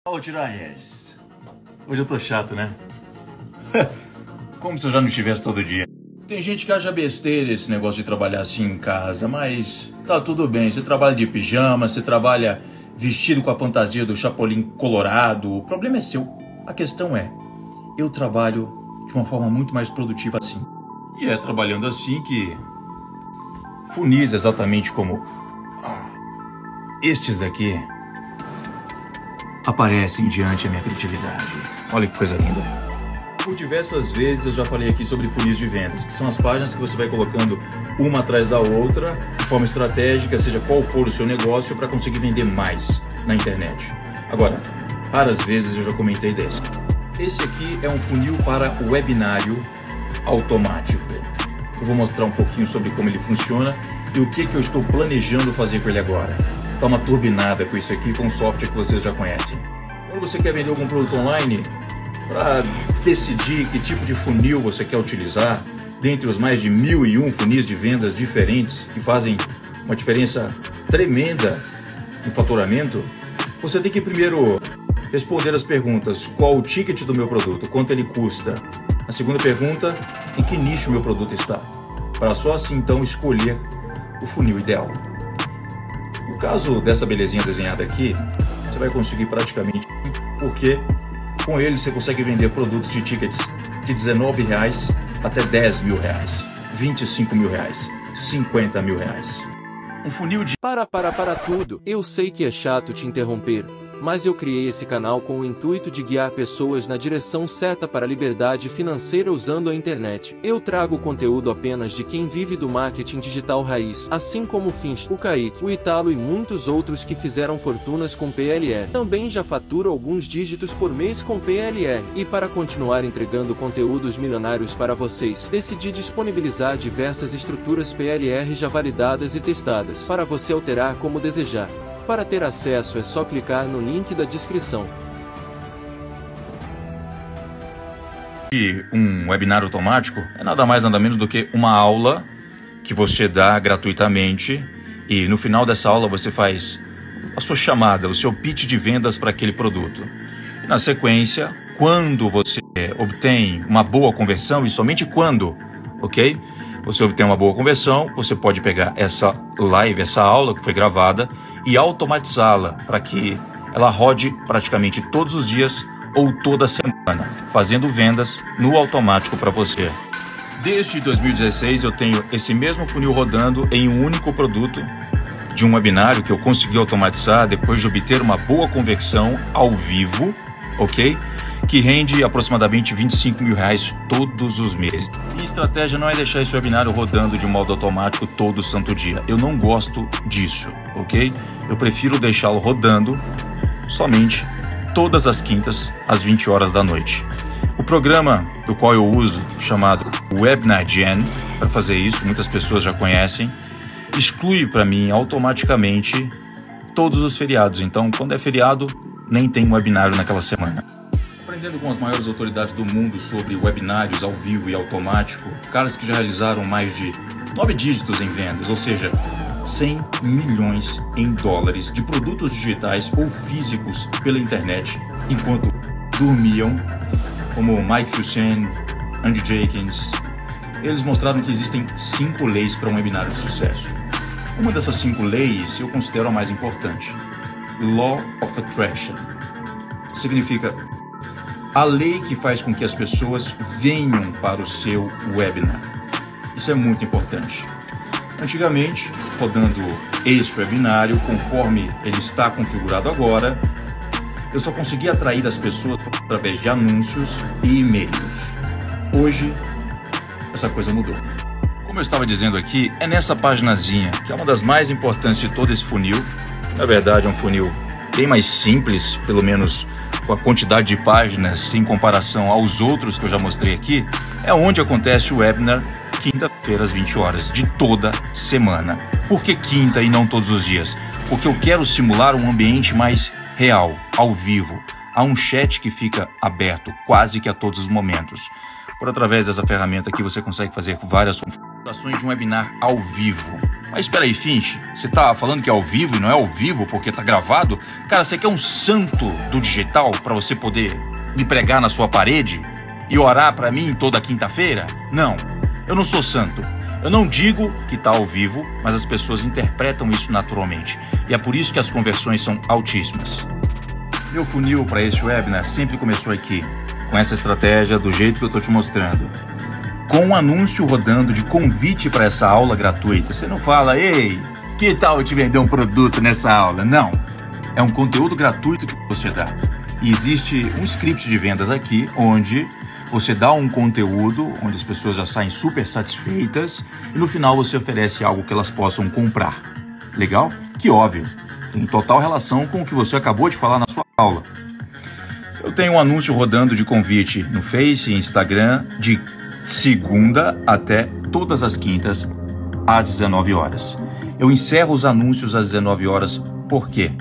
Ô, Tiraes, hoje eu tô chato, né? Como se eu já não estivesse todo dia. Tem gente que acha besteira esse negócio de trabalhar assim em casa, mas tá tudo bem. Você trabalha de pijama, você trabalha vestido com a fantasia do Chapolin Colorado. O problema é seu. A questão é, eu trabalho de uma forma muito mais produtiva assim. E é trabalhando assim que funis exatamente como estes daqui aparecem diante da minha criatividade. Olha que coisa linda. Por diversas vezes eu já falei aqui sobre funis de vendas, que são as páginas que você vai colocando uma atrás da outra, de forma estratégica, seja qual for o seu negócio, para conseguir vender mais na internet. Agora, raras vezes eu já comentei desse. Esse aqui é um funil para webinário automático. Eu vou mostrar um pouquinho sobre como ele funciona e o que eu estou planejando fazer com ele agora. Dá uma turbinada com isso aqui, com um software que vocês já conhecem. Quando você quer vender algum produto online, para decidir que tipo de funil você quer utilizar, dentre os mais de 1001 funis de vendas diferentes que fazem uma diferença tremenda no faturamento, você tem que primeiro responder as perguntas: qual o ticket do meu produto, quanto ele custa? A segunda pergunta: em que nicho meu produto está? Para só assim então escolher o funil ideal. No caso dessa belezinha desenhada aqui, você vai conseguir praticamente, porque com ele você consegue vender produtos de tickets de R$19 até R$10 mil, R$25 mil, R$50 mil. Um funil de... Para tudo, eu sei que é chato te interromper, mas eu criei esse canal com o intuito de guiar pessoas na direção certa para a liberdade financeira usando a internet. Eu trago conteúdo apenas de quem vive do marketing digital raiz, assim como o Fins, o Kaique, o Italo e muitos outros que fizeram fortunas com PLR. Também já faturo alguns dígitos por mês com PLR. E para continuar entregando conteúdos milionários para vocês, decidi disponibilizar diversas estruturas PLR já validadas e testadas, para você alterar como desejar. Para ter acesso é só clicar no link da descrição. Um webinar automático é nada mais nada menos do que uma aula que você dá gratuitamente e no final dessa aula você faz a sua chamada, o seu pitch de vendas para aquele produto. E na sequência, quando você obtém uma boa conversão, e somente quando, ok? Você obtém uma boa conversão, você pode pegar essa live, essa aula que foi gravada e automatizá-la para que ela rode praticamente todos os dias ou toda semana, fazendo vendas no automático para você. Desde 2016 eu tenho esse mesmo funil rodando em um único produto de um webinário que eu consegui automatizar depois de obter uma boa conversão ao vivo, ok? Que rende aproximadamente R$25 mil todos os meses. Minha estratégia não é deixar esse webinário rodando de modo automático todo santo dia. Eu não gosto disso, ok? Eu prefiro deixá-lo rodando somente todas as quintas às 20 horas da noite. O programa do qual eu uso, chamado Webinar Gen, para fazer isso, muitas pessoas já conhecem, exclui para mim automaticamente todos os feriados. Então, quando é feriado, nem tem webinário naquela semana. Aprendendo com as maiores autoridades do mundo sobre webinários ao vivo e automático, caras que já realizaram mais de 9 dígitos em vendas, ou seja, 100 milhões em dólares de produtos digitais ou físicos pela internet, enquanto dormiam, como Mike Fusen, Andy Jenkins. Eles mostraram que existem 5 leis para um webinário de sucesso. Uma dessas 5 leis eu considero a mais importante. Law of Attraction. Significa a lei que faz com que as pessoas venham para o seu webinar. Isso é muito importante. Antigamente, rodando este webinário, conforme ele está configurado agora, eu só conseguia atrair as pessoas através de anúncios e e-mails. Hoje, essa coisa mudou. Como eu estava dizendo aqui, é nessa paginazinha, que é uma das mais importantes de todo esse funil. Na verdade, é um funil bem mais simples, pelo menos com a quantidade de páginas em comparação aos outros que eu já mostrei aqui, é onde acontece o webinar quinta-feira às 20 horas de toda semana. Por que quinta e não todos os dias? Porque eu quero simular um ambiente mais real, ao vivo. Há um chat que fica aberto quase que a todos os momentos. Por através dessa ferramenta aqui você consegue fazer várias configurações de um webinar ao vivo. Mas espera aí, Finch, você tá falando que é ao vivo e não é ao vivo porque tá gravado? Cara, você quer um santo do digital para você poder me pregar na sua parede e orar para mim toda quinta-feira? Não, eu não sou santo. Eu não digo que tá ao vivo, mas as pessoas interpretam isso naturalmente. E é por isso que as conversões são altíssimas. Meu funil para esse webinar sempre começou aqui, com essa estratégia do jeito que eu tô te mostrando. Com um anúncio rodando de convite para essa aula gratuita. Você não fala, ei, que tal eu te vender um produto nessa aula? Não, é um conteúdo gratuito que você dá. E existe um script de vendas aqui, onde você dá um conteúdo, onde as pessoas já saem super satisfeitas, e no final você oferece algo que elas possam comprar. Legal? Que óbvio, tem total relação com o que você acabou de falar na sua aula. Eu tenho um anúncio rodando de convite no Face e Instagram de segunda até todas as quintas, às 19 horas. Eu encerro os anúncios às 19 horas, por quê?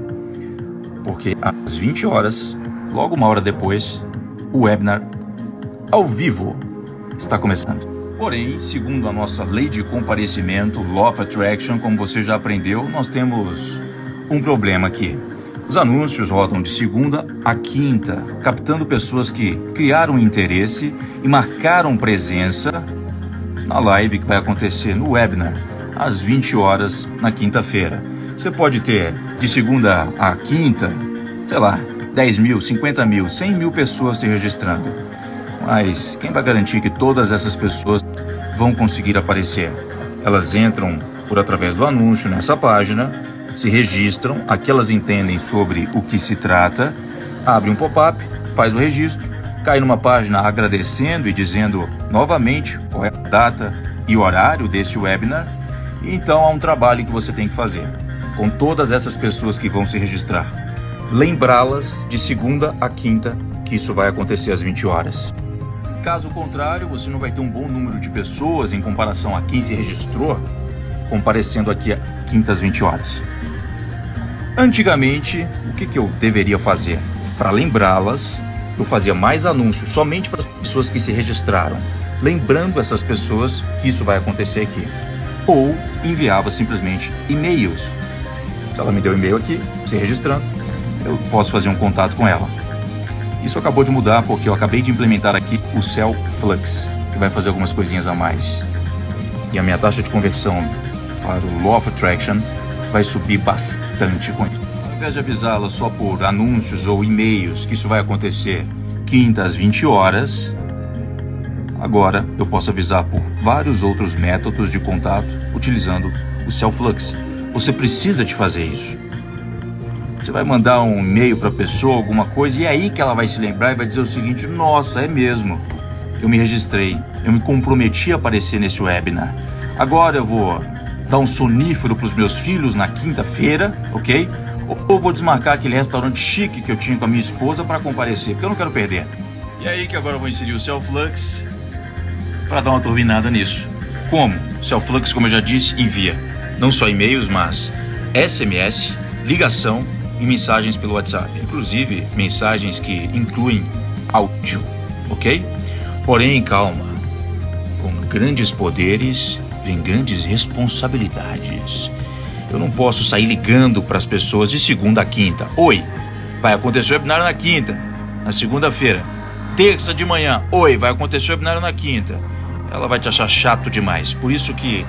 Porque às 20 horas, logo uma hora depois, o webinar ao vivo está começando. Porém, segundo a nossa lei de comparecimento, Law of Attraction, como você já aprendeu, nós temos um problema aqui. Os anúncios rodam de segunda a quinta, captando pessoas que criaram interesse e marcaram presença na live que vai acontecer no webinar, às 20 horas na quinta-feira. Você pode ter de segunda a quinta, sei lá, 10 mil, 50 mil, 100 mil pessoas se registrando. Mas quem vai garantir que todas essas pessoas vão conseguir aparecer? Elas entram por através do anúncio nessa página, se registram, aqui elas entendem sobre o que se trata, abre um pop-up, faz o registro, cai numa página agradecendo e dizendo novamente qual é a data e horário desse webinar, e então há um trabalho que você tem que fazer com todas essas pessoas que vão se registrar. Lembrá-las de segunda a quinta que isso vai acontecer às 20 horas. Caso contrário, você não vai ter um bom número de pessoas em comparação a quem se registrou comparecendo aqui a quinta às 20 horas. Antigamente, o que eu deveria fazer? Para lembrá-las, eu fazia mais anúncios somente para as pessoas que se registraram, lembrando essas pessoas que isso vai acontecer aqui. Ou enviava simplesmente e-mails. Se ela me deu e-mail aqui, se registrando, eu posso fazer um contato com ela. Isso acabou de mudar porque eu acabei de implementar aqui o Cell Flux, que vai fazer algumas coisinhas a mais. E a minha taxa de conversão para o Law of Attraction vai subir bastante com isso. Ao invés de avisá-la só por anúncios ou e-mails que isso vai acontecer quinta às 20 horas, agora eu posso avisar por vários outros métodos de contato utilizando o Cell Flux. Você precisa de fazer isso. Você vai mandar um e-mail para a pessoa, alguma coisa, e é aí que ela vai se lembrar e vai dizer o seguinte: nossa, é mesmo, eu me registrei, eu me comprometi a aparecer nesse webinar. Agora eu vou dar um sonífero para os meus filhos na quinta-feira, ok? Ou vou desmarcar aquele restaurante chique que eu tinha com a minha esposa para comparecer, porque eu não quero perder. E aí que agora eu vou inserir o Cell Flux para dar uma turbinada nisso. Como? O Cell Flux, como eu já disse, envia não só e-mails, mas SMS, ligação e mensagens pelo WhatsApp. Inclusive, mensagens que incluem áudio, ok? Porém, calma. Com grandes poderes vem grandes responsabilidades. Eu não posso sair ligando para as pessoas de segunda a quinta. Oi, vai acontecer o webinário na quinta, na segunda-feira. Terça de manhã, oi, vai acontecer o webinário na quinta. Ela vai te achar chato demais. Por isso que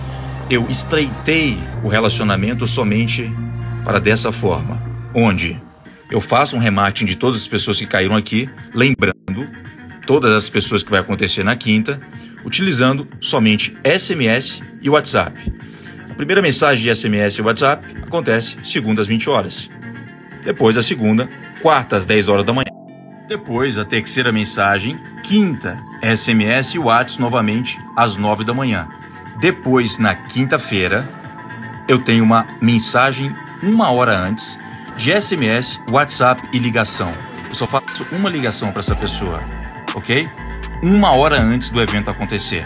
eu estreitei o relacionamento somente para dessa forma, onde eu faço um remarketing de todas as pessoas que caíram aqui, lembrando todas as pessoas que vai acontecer na quinta, utilizando somente SMS e WhatsApp. A primeira mensagem de SMS e WhatsApp acontece segunda às 20 horas. Depois a segunda, quarta às 10 horas da manhã. Depois a terceira mensagem, quinta, SMS e WhatsApp novamente às 9 da manhã. Depois, na quinta-feira, eu tenho uma mensagem uma hora antes de SMS, WhatsApp e ligação. Eu só faço uma ligação para essa pessoa, ok? Uma hora antes do evento acontecer.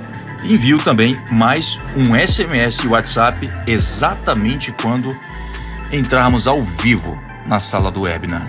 Envio também mais um SMS e WhatsApp exatamente quando entrarmos ao vivo na sala do webinar.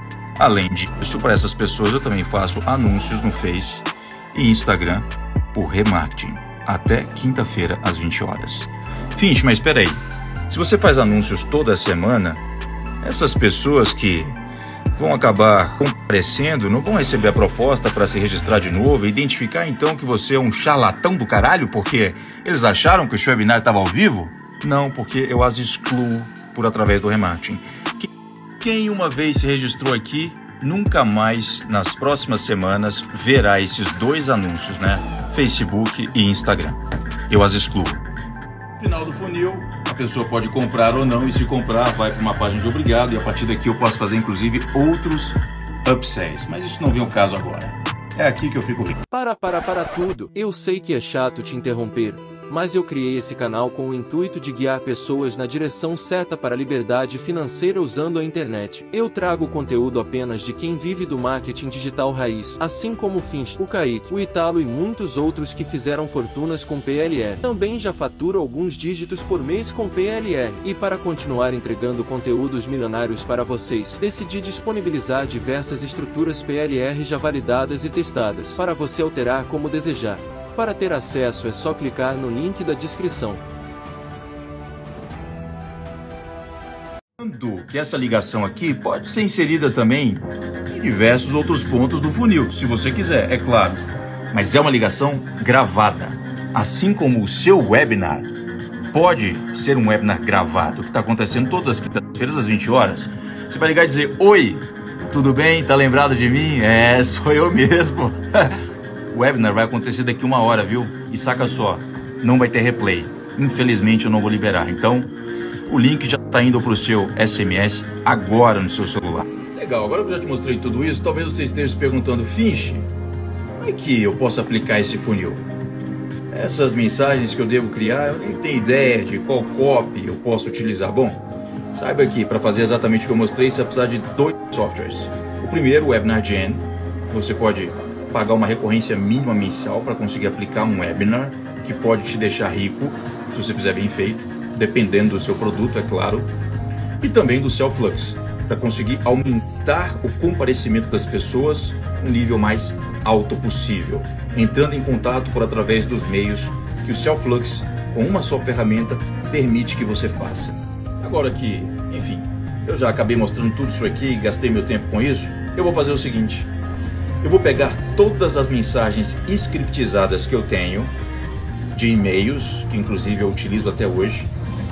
Além disso, para essas pessoas eu também faço anúncios no Face e Instagram por remarketing até quinta-feira às 20 horas. Finch, mas espera aí. Se você faz anúncios toda semana, essas pessoas que vão acabar comparecendo não vão receber a proposta para se registrar de novo e identificar então que você é um charlatão do caralho porque eles acharam que o seu webinar estava ao vivo? Não, porque eu as excluo por através do remarketing. Quem uma vez se registrou aqui, nunca mais nas próximas semanas verá esses dois anúncios, né? Facebook e Instagram. Eu as excluo. No final do funil, a pessoa pode comprar ou não, e se comprar, vai para uma página de obrigado, e a partir daqui eu posso fazer inclusive outros upsells. Mas isso não vem ao caso agora. É aqui que eu fico rico. Para tudo. Eu sei que é chato te interromper, mas eu criei esse canal com o intuito de guiar pessoas na direção certa para a liberdade financeira usando a internet. Eu trago conteúdo apenas de quem vive do marketing digital raiz, assim como o Finch, o Kaique, o Italo e muitos outros que fizeram fortunas com PLR. Também já faturo alguns dígitos por mês com PLR. E para continuar entregando conteúdos milionários para vocês, decidi disponibilizar diversas estruturas PLR já validadas e testadas, para você alterar como desejar. Para ter acesso é só clicar no link da descrição. Que essa ligação aqui pode ser inserida também em diversos outros pontos do funil, se você quiser, é claro. Mas é uma ligação gravada. Assim como o seu webinar pode ser um webinar gravado, que está acontecendo todas as quintas-feiras às 20 horas. Você vai ligar e dizer: oi, tudo bem? Tá lembrado de mim? É, sou eu mesmo. O webinar vai acontecer daqui 1 hora, viu? E saca só, não vai ter replay. Infelizmente eu não vou liberar. Então, o link já está indo para o seu SMS agora no seu celular. Legal, agora que eu já te mostrei tudo isso, talvez você esteja se perguntando: Finch, como é que eu posso aplicar esse funil? Essas mensagens que eu devo criar, eu nem tenho ideia de qual copy eu posso utilizar. Bom, saiba que para fazer exatamente o que eu mostrei, você vai precisar de 2 softwares. O primeiro, o Webinar Gen. Você pode pagar uma recorrência mínima mensal para conseguir aplicar um webinar que pode te deixar rico, se você fizer bem feito, dependendo do seu produto, é claro. E também do Selflux, para conseguir aumentar o comparecimento das pessoas no nível mais alto possível, entrando em contato por através dos meios que o Selflux, com uma só ferramenta, permite que você faça. Agora que, enfim, eu já acabei mostrando tudo isso aqui e gastei meu tempo com isso, eu vou fazer o seguinte: eu vou pegar todas as mensagens scriptizadas que eu tenho, de e-mails, que inclusive eu utilizo até hoje,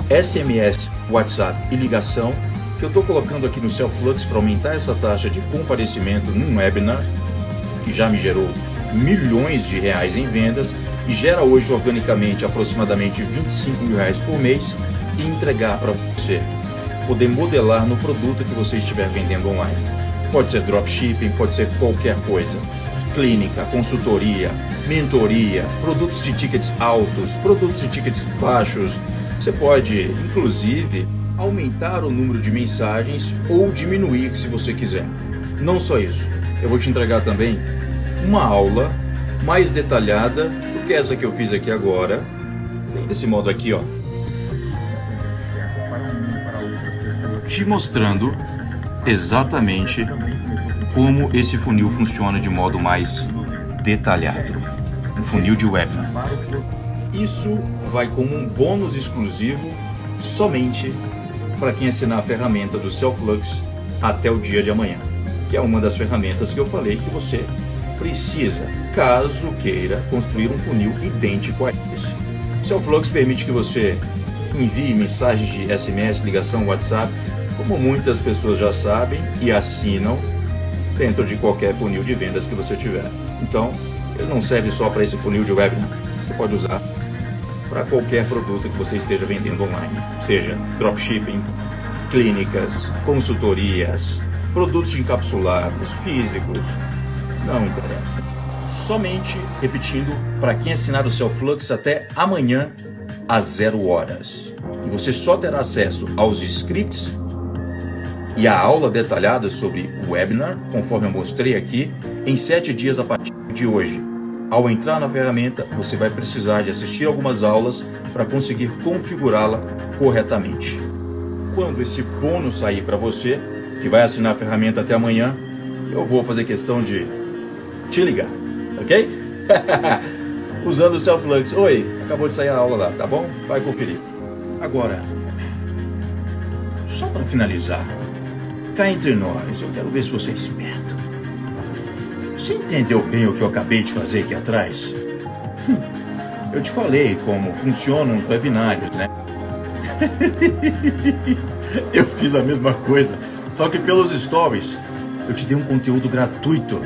SMS, WhatsApp e ligação, que eu estou colocando aqui no Selflux para aumentar essa taxa de comparecimento num webinar, que já me gerou milhões de reais em vendas e gera hoje organicamente aproximadamente 25 mil reais por mês, e entregar para você poder modelar no produto que você estiver vendendo online. Pode ser dropshipping, pode ser qualquer coisa. Clínica, consultoria, mentoria, produtos de tickets altos, produtos de tickets baixos. Você pode, inclusive, aumentar o número de mensagens ou diminuir se você quiser. Não só isso, eu vou te entregar também uma aula mais detalhada do que essa que eu fiz aqui agora. Tem desse modo aqui, ó, te mostrando exatamente como esse funil funciona de modo mais detalhado. Um funil de webinar. Isso vai como um bônus exclusivo somente para quem assinar a ferramenta do Selflux até o dia de amanhã, que é uma das ferramentas que eu falei que você precisa, caso queira construir um funil idêntico a esse. O Selflux permite que você envie mensagens de SMS, ligação, WhatsApp, como muitas pessoas já sabem e assinam, dentro de qualquer funil de vendas que você tiver. Então, ele não serve só para esse funil de webinar. Você pode usar para qualquer produto que você esteja vendendo online, seja dropshipping, clínicas, consultorias, produtos encapsulados, físicos, não interessa. Somente, repetindo, para quem assinar o Selflux até amanhã às 0 horas. E você só terá acesso aos scripts e a aula detalhada sobre o webinar, conforme eu mostrei aqui, em 7 dias a partir de hoje. Ao entrar na ferramenta, você vai precisar de assistir algumas aulas para conseguir configurá-la corretamente. Quando esse bônus sair para você, que vai assinar a ferramenta até amanhã, eu vou fazer questão de te ligar, ok? Usando o Selflux. Oi, acabou de sair a aula lá, tá bom? Vai conferir. Agora, só para finalizar, cá entre nós, eu quero ver se você é esperto. Você entendeu bem o que eu acabei de fazer aqui atrás? Eu te falei como funcionam os webinários, né? Eu fiz a mesma coisa, só que pelos stories. Eu te dei um conteúdo gratuito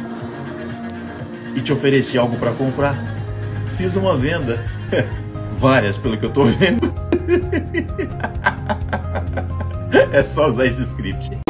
e te ofereci algo para comprar. Fiz uma venda. Várias, pelo que eu tô vendo. É só usar esse script.